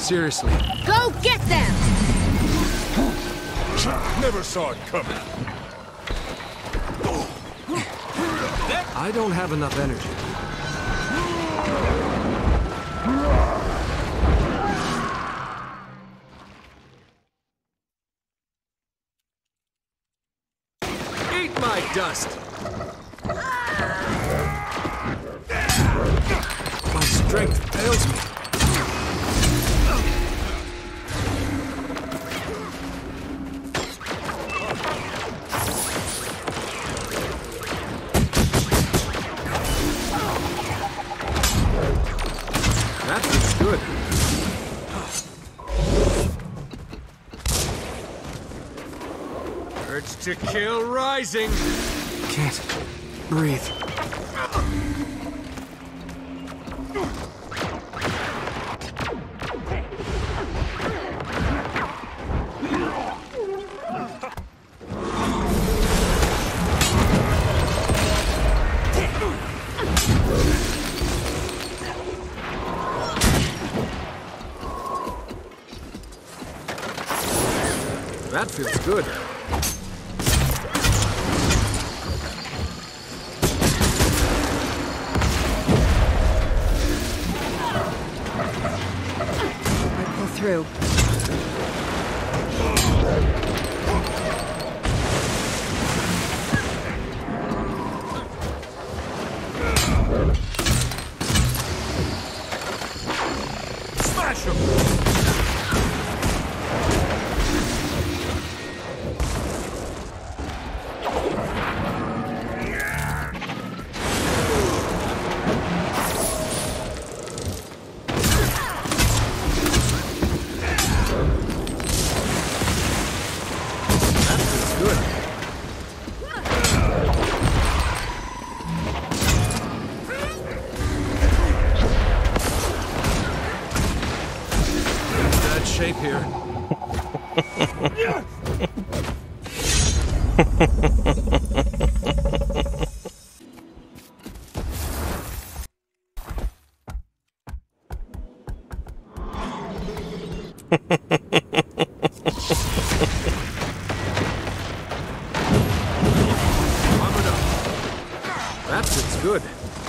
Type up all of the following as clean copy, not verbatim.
seriously. Go get them! Never saw it coming. I don't have enough energy. Eat my dust! My strength fails me. That feels good. Urge to kill rising. Can't breathe. That feels good. I pull through. Smash him! Shape here. Armored up. That fits good.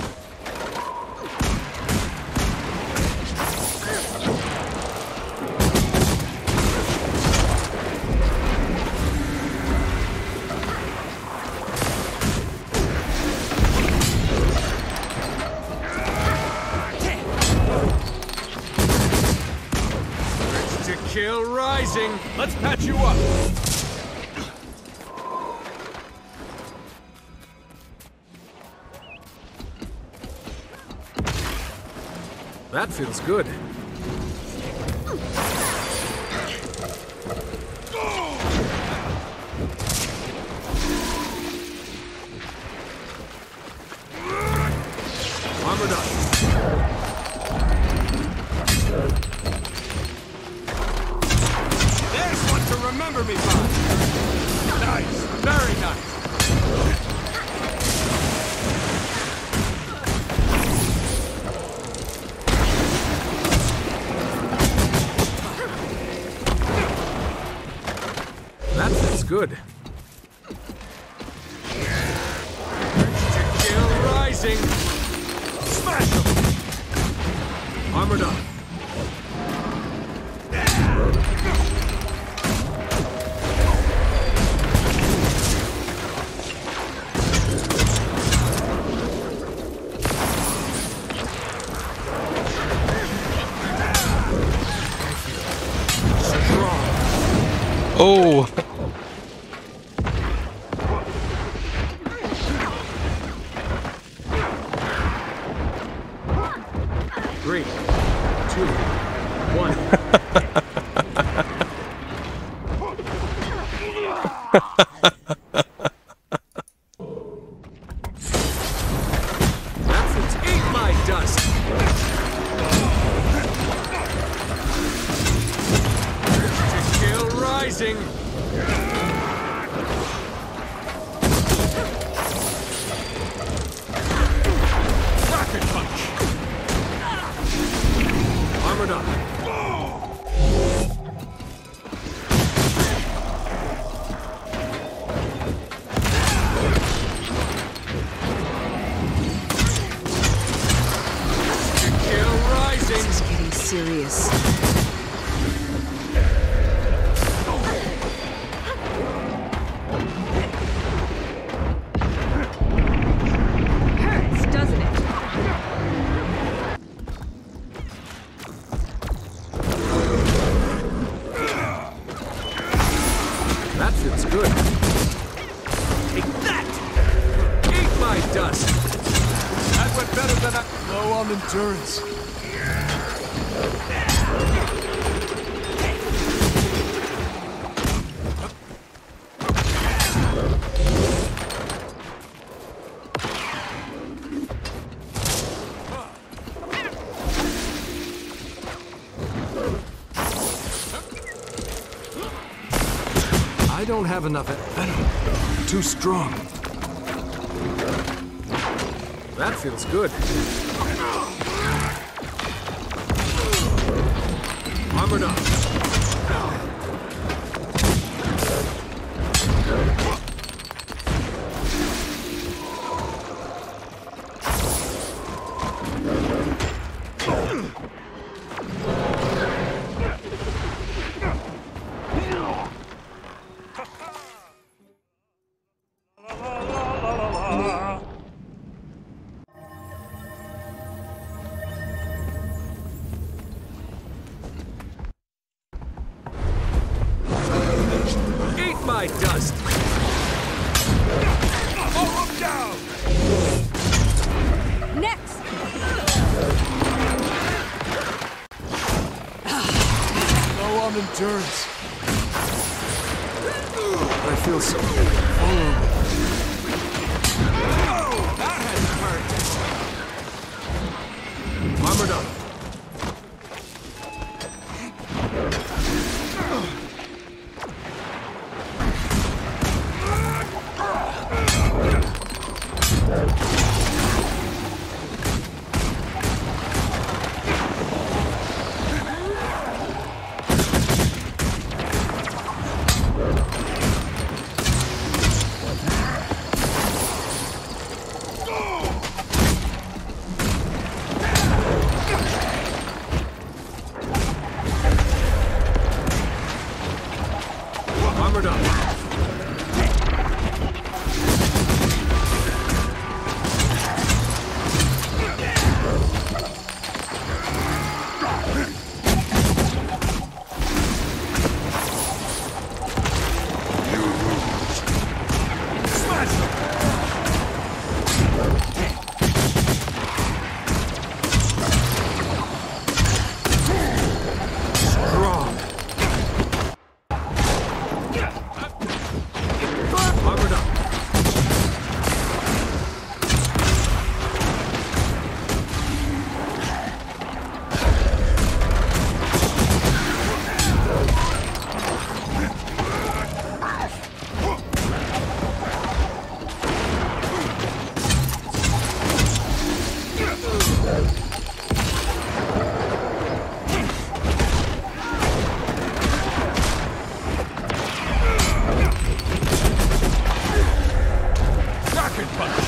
Kill rising. Let's patch you up. That feels good. Armored up. Remember me, Bob. Nice. Very nice. That feels good. To kill rising. Smash him. Armored up. Oh! 3, 2, 1. That's eat my dust. To kill rising. Rocket punch. Armored up. my dust! That went better than I... Low on endurance. I don't have enough venom. Too strong. That feels good. Armored up. My dust! Oh, I'm down! Next! Low on endurance. I feel so... Oh, that had hurt. Armored up. Armored up. Strong. Armored up. Rocket punch.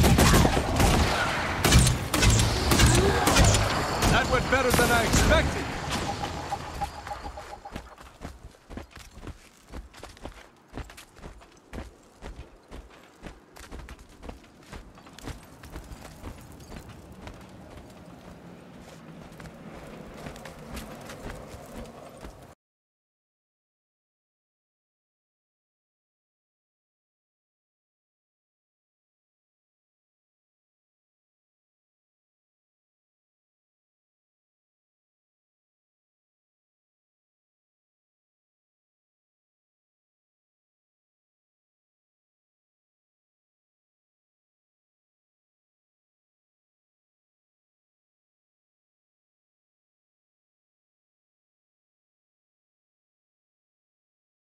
That went better than I expected.